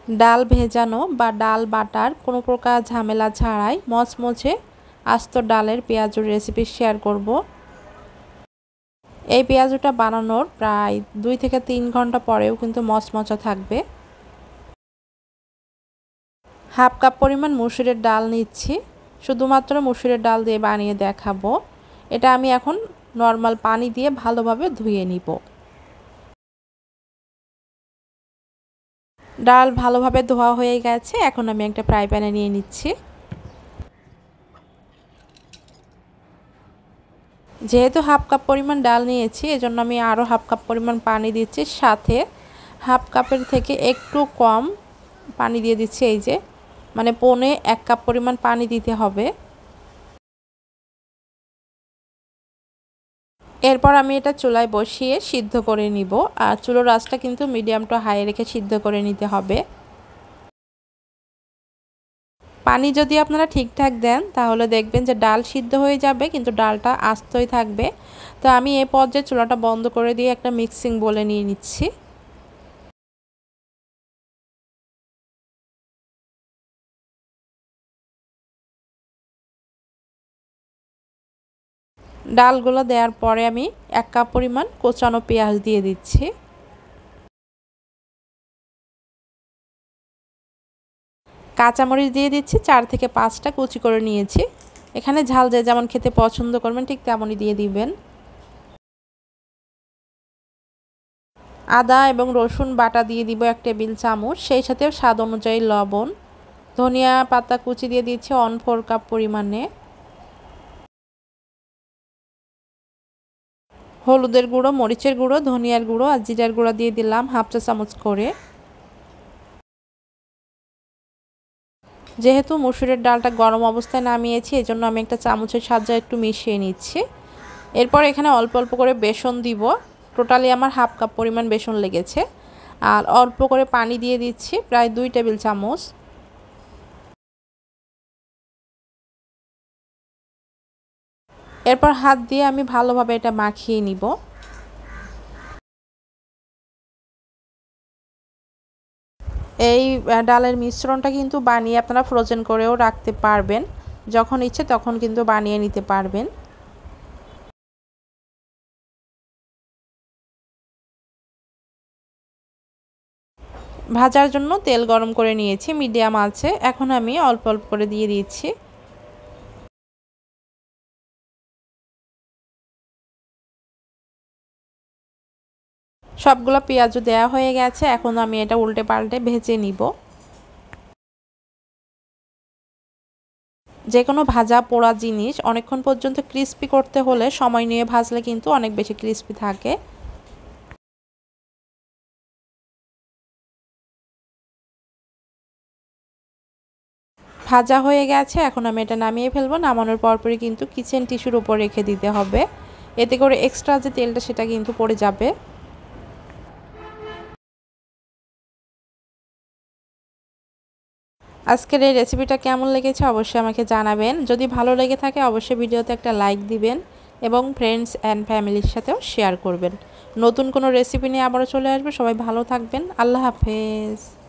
ডাল ভেজানো বা ডাল বাটার কোনো প্রকার ঝামেলা ছাড়াই মচমচে আস্ত ডালের পেঁয়াজুর রেসিপি শেয়ার করব। এই পেঁয়াজুটা বানানোর প্রায় 2 থেকে 3 ঘন্টা পরেও কিন্তু মচমচা থাকবে। হাফ কাপ পরিমাণ মসুরের ডাল নিচ্ছি, শুধুমাত্র মসুরের ডাল দিয়ে বানিয়ে দেখাবো। এটা আমি এখন নর্মাল পানি দিয়ে ভালোভাবে ধুয়ে নিব। ডাল ভালোভাবে ধোয়া হয়ে গেছে, এখন আমি একটা ফ্রাই প্যানে নিয়ে নিচ্ছি। যেহেতু হাফ কাপ পরিমাণ ডাল নিয়েছি, এজন্য আমি আরও হাফ কাপ পরিমাণ পানি দিচ্ছি, সাথে হাফ কাপের থেকে একটু কম পানি দিয়ে দিচ্ছি। এই যে মানে পৌনে 1 কাপ পরিমাণ পানি দিতে হবে। এরপর আমি এটা চুলায় বসিয়ে সিদ্ধ করে নিব। আর চুলোর আঁচটা কিন্তু মিডিয়াম টু হাই রেখে সিদ্ধ করে নিতে হবে। পানি যদি আপনারা ঠিকঠাক দেন তাহলে দেখবেন যে ডাল সিদ্ধ হয়ে যাবে, কিন্তু ডালটা আস্তই থাকবে। তো আমি এই পর্যায়ে চুলাটা বন্ধ করে দিয়ে একটা মিক্সিং বলে নিয়ে নিচ্ছি। ডালগুলো দেওয়ার পরে আমি 1 কাপ পরিমাণ কোচানো পেঁয়াজ দিয়ে দিচ্ছি। কাঁচামরিচ দিয়ে দিচ্ছি 4 থেকে 5টা কুচি করে নিয়েছি। এখানে ঝাল যে যেমন খেতে পছন্দ করবেন ঠিক তেমনই দিয়ে দিবেন। আদা এবং রসুন বাটা দিয়ে দিব 1 টেবিল চামচ, সেই সাথে স্বাদ অনুযায়ী লবণ। ধনিয়া পাতা কুচি দিয়ে দিচ্ছি 1/4 কাপ পরিমাণে। হলুদের গুঁড়ো, মরিচের গুঁড়ো, ধনিয়ার গুঁড়ো আর জিরার গুঁড়ো দিয়ে দিলাম 1/2 চা চামচ করে। যেহেতু মসুরের ডালটা গরম অবস্থায় নামিয়েছি, এজন্য আমি একটা চামচের সাহায্যে একটু মিশিয়ে নিচ্ছি। এরপর এখানে অল্প অল্প করে বেসন দিব। টোটালি আমার হাফ কাপ পরিমাণ বেসন লেগেছে। আর অল্প করে পানি দিয়ে দিচ্ছি, প্রায় 2 টেবিল চামচ। এরপর হাত দিয়ে আমি ভালোভাবে এটা মাখিয়ে নিব। এই ডালের মিশ্রণটা কিন্তু বানিয়ে আপনারা ফ্রোজেন করেও রাখতে পারবেন, যখন ইচ্ছে তখন কিন্তু বানিয়ে নিতে পারবেন। ভাজার জন্য তেল গরম করে নিয়েছি মিডিয়াম আঁচে, এখন আমি অল্প অল্প করে দিয়ে দিচ্ছি। সবগুলো পেঁয়াজও দেওয়া হয়ে গেছে, এখন আমি এটা উল্টে পাল্টে ভেজে নিব। যে কোনো ভাজা পোড়া জিনিস অনেকক্ষণ পর্যন্ত ক্রিস্পি করতে হলে সময় নিয়ে ভাজলে কিন্তু অনেক বেশি ক্রিস্পি থাকে। ভাজা হয়ে গেছে, এখন আমি এটা নামিয়ে ফেলবো। নামানোর পরপরই কিন্তু কিচেন টিস্যুর উপর রেখে দিতে হবে, এতে করে এক্সট্রা যে তেলটা সেটা কিন্তু পড়ে যাবে। আজকের এই রেসিপিটা কেমন লেগেছে অবশ্যই আমাকে জানাবেন। যদি ভালো লেগে থাকে অবশ্যই ভিডিওতে একটা লাইক দিবেন এবং ফ্রেন্ডস অ্যান্ড ফ্যামিলির সাথেও শেয়ার করবেন। নতুন কোনো রেসিপি নিয়ে আবারও চলে আসবে। সবাই ভালো থাকবেন। আল্লাহ হাফেজ।